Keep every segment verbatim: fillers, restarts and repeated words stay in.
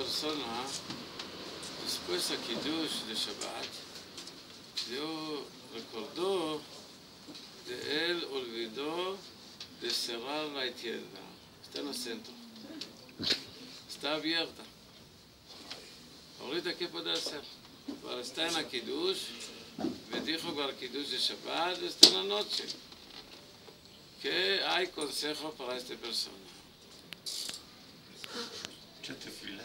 persona, después a Kiddush de Shabbat, Dios recordó de él, olvidó de cerrar la tienda. Está en el centro. Está abierta. Ahorita, ¿qué puede hacer? Para estar en la Kiddush, me dijo para el Kiddush de Shabbat, está en la noche. ¿Qué hay consejo para esta persona? Tefilá.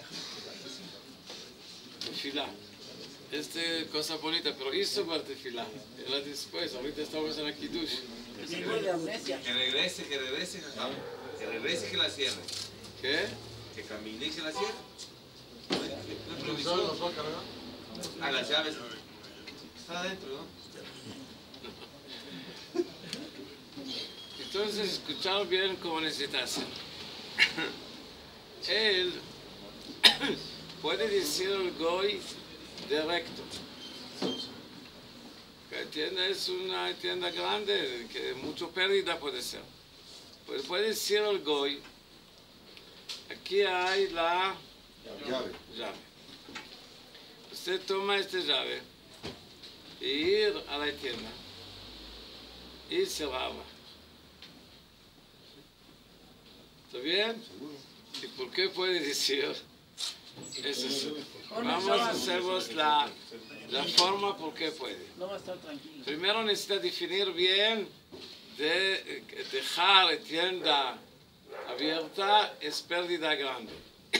Tefilá. Esta cosa bonita, pero hizo para tefilá. Era después, ahorita estamos en la Kiddush. Que regrese, que regrese, que regrese, que la cierre. ¿Qué? Que camine y que la cierre. No hay provisión. A las llaves. Está adentro, ¿no? Entonces, escucharon bien cómo necesita hacer. Él puede decir el goy directo. La tienda es una tienda grande, que mucho pérdida puede ser. Pues puede decir el goy, aquí hay la Llave. llave. Usted toma esta llave y ir a la tienda y cerrarla. ¿Está bien? ¿Y por qué puede decir eso? Vamos a hacernos la, la forma por qué puede. No va a estar tranquilo. Primero necesita definir bien de dejar la tienda abierta es pérdida grande.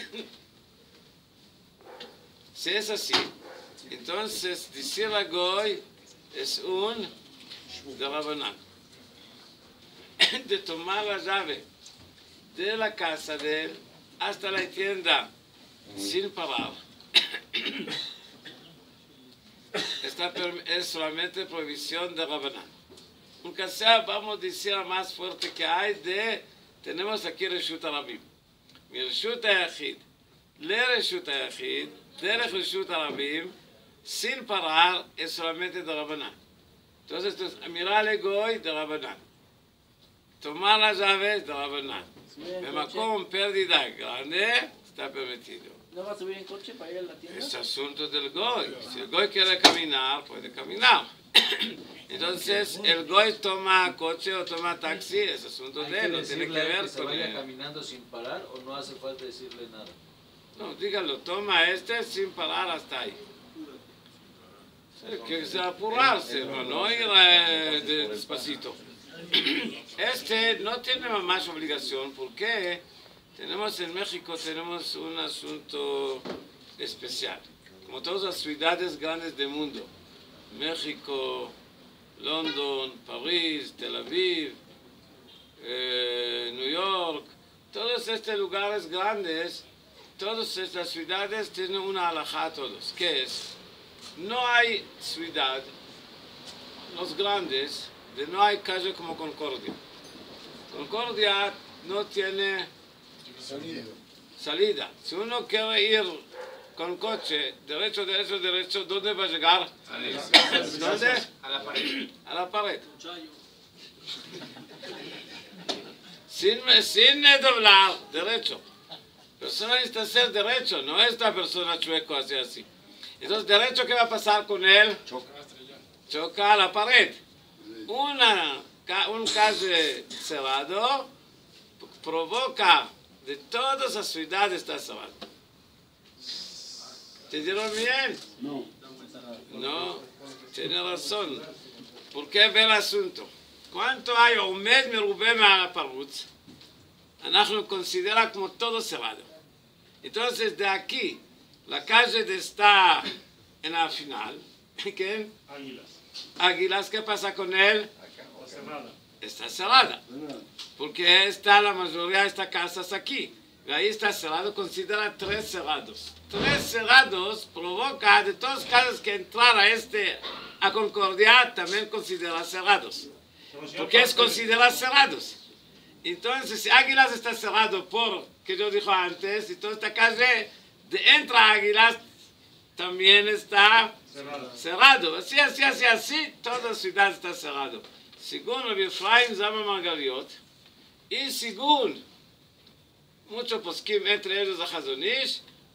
Si es así, entonces decir a Goy es un de Rabanán. De tomar la llave de la casa de él hasta la tienda sin parar. Esta es solamente prohibición de Rabanán. Aunque sea, vamos a decir la más fuerte que hay de, tenemos aquí Reshut Arabim. Mi Reshut Hayachid, le Reshut Hayachid, derech Reshut Arabim, sin parar, es solamente de Rabanán. Entonces, mirar el Goy de Rabanán. Tomar las llaves de Rabanán. Me marcó un pérdida grande, está permitido. ¿No va a subir en coche para ir a la tienda? Es asunto del Goy. Si el Goy quiere caminar, puede caminar. Entonces, el Goy toma coche o toma taxi, es asunto de él, no tiene que ver se con vaya él. caminando sin parar o no hace falta decirle nada? No, dígalo, toma este sin parar hasta ahí. Que se apurarse, no, no ir eh, de- despacito. Este no tiene más obligación porque tenemos en México tenemos un asunto especial. Como todas las ciudades grandes del mundo, México, London, París, Tel Aviv, eh, New York, todos estos lugares grandes, todas estas ciudades tienen una halajá todos. ¿Qué es? No hay ciudad, los grandes, de no hay calle como Concordia. Concordia no tiene salida. Si uno quiere ir con coche, derecho, derecho, derecho, ¿dónde va a llegar? ¿Dónde? A la pared. A la pared. Sin, sin doblar, derecho. Persona necesita ser derecho, no esta persona chueco así así. Entonces, derecho, ¿qué va a pasar con él? Choca a la pared. Una, ca- un calle cerrado provoca de todas las ciudades está cerrado. ¿Te dieron bien? No. No, tiene razón. ¿Por qué ve el asunto? ¿Cuánto hay עומד מרובה מעל הפרוץ? אנחנו considera como todo cerrado. Entonces, de aquí, la calle de está en la final, ¿qué? Águilas. Águilas, ¿qué pasa con él? O cerrada. Está cerrada. Porque está la mayoría de estas casas aquí. Y ahí está cerrado, considera tres cerrados. Tres cerrados provoca de todas las casas que entrar a este, a Concordia, también considera cerrados. Porque es considerar cerrados. Entonces, si Águilas está cerrado por, que yo dijo antes, y toda esta calle de entra Águilas también está Cerrada. cerrado. Así, así, así, así, toda la ciudad está cerrado. Según Rabbi Efraim Zalman Margaliot, y según muchos poskim, entre ellos a Hazon Ish,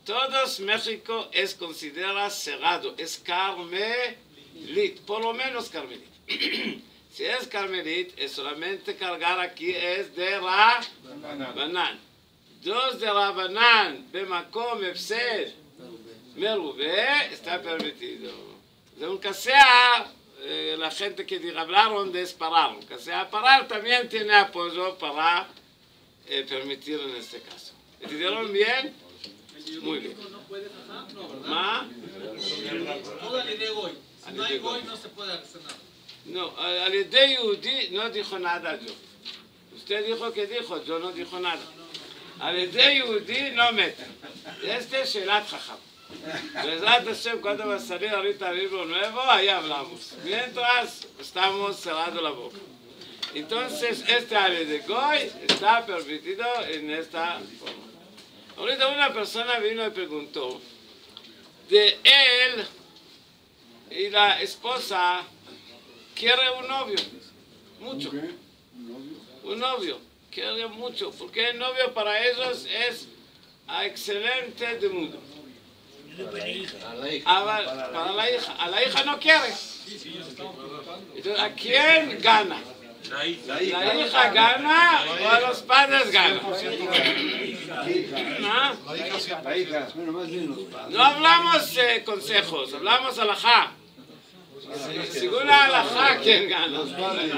todos México es considerado cerrado, es carmelit, por lo menos carmelit. Si es carmelit, es solamente cargar aquí es de Rabanán. Dos de Rabanán, Bemakom Efsed Merubé, está permitido. De un casea, eh, la gente que hablaron de parar. Un casea parar también tiene apoyo para eh, permitir en este caso. ¿Entendieron bien? Muy bien. ¿Ma? Todo al de goy. Si no hay goy, no se puede hacer nada. No, al de Yehudi no dijo nada yo. Usted dijo que dijo, yo no dijo nada. Al de Yehudi no mete. Este es Shelat Jajam. Besat Hashem, cuando va a salir ahorita el libro nuevo, ahí hablamos. Mientras estamos cerrando la boca. Entonces, este ale de Goy está permitido en esta forma. Ahorita una persona vino y preguntó, de él y la esposa quiere un novio, mucho, un novio, quiere mucho, porque el novio para ellos es excelente de mundo. A la, para la hija, a la hija no quiere. Entonces, ¿a quién gana? La hija gana o a los padres gana. ¿No? No hablamos de eh, consejos, hablamos alajá. Según la alajá, ¿quién gana? Los padres.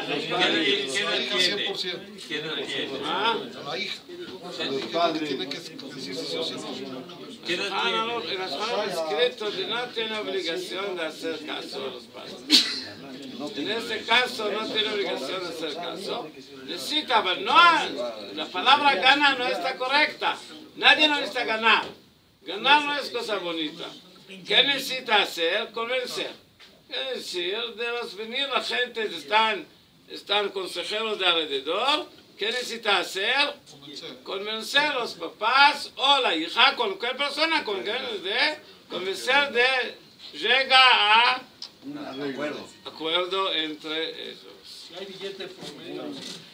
¿Quién no quiere? ¿Ah? La hija. Los padres tienen que decir sí o sí. En la Shulchan escrito que no tiene obligación de hacer caso a los padres. En este caso no tiene obligación de hacer caso. Necesita, pero no, la palabra gana no está correcta. Nadie necesita ganar. Ganar no es cosa bonita. ¿Qué necesita hacer? Convencer. Es decir, debes venir la gente, están, están consejeros de alrededor. ¿Qué necesita hacer? Convencer a los papás o la hija, con cualquier persona, con de convencer de llega a Acuerdo. acuerdo entre ellos. Si hay billete por medio.